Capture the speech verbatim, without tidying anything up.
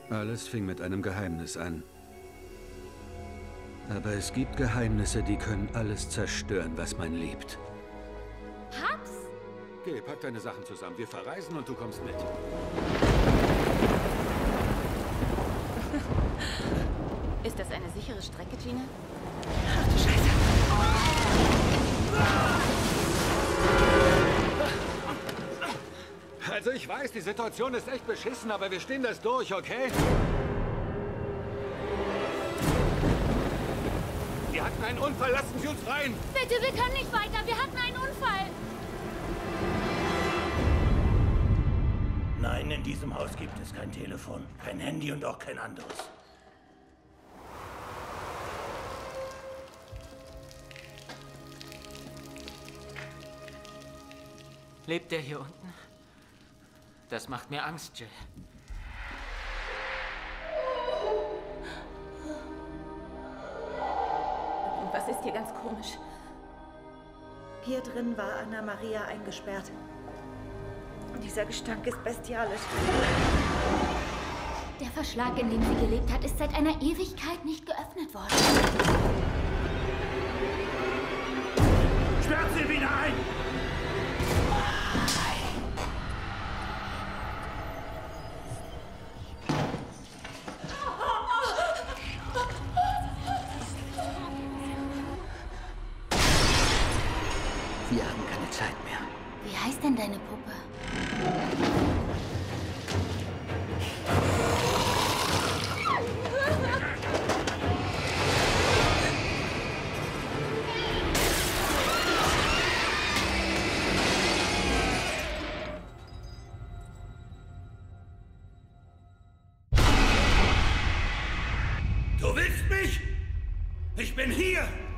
Alles fing mit einem Geheimnis an. Aber es gibt Geheimnisse, die können alles zerstören, was man liebt. Hubs? Geh, pack deine Sachen zusammen. Wir verreisen und du kommst mit. Ist das eine sichere Strecke, Gina? Ach du Scheiße. Also ich weiß, die Situation ist echt beschissen, aber wir stehen das durch, okay? Wir hatten einen Unfall, lassen Sie uns rein! Bitte, wir können nicht weiter. Wir hatten einen Unfall. Nein, in diesem Haus gibt es kein Telefon, kein Handy und auch kein anderes. Lebt der hier unten? Das macht mir Angst, Jill. Was ist hier ganz komisch? Hier drin war Anna Maria eingesperrt. Und dieser Gestank ist bestialisch. Der Verschlag, in dem sie gelebt hat, ist seit einer Ewigkeit nicht geöffnet worden. Sperrt sie wieder ein! Wir haben keine Zeit mehr. Wie heißt denn deine Puppe? Du willst mich? Ich bin hier!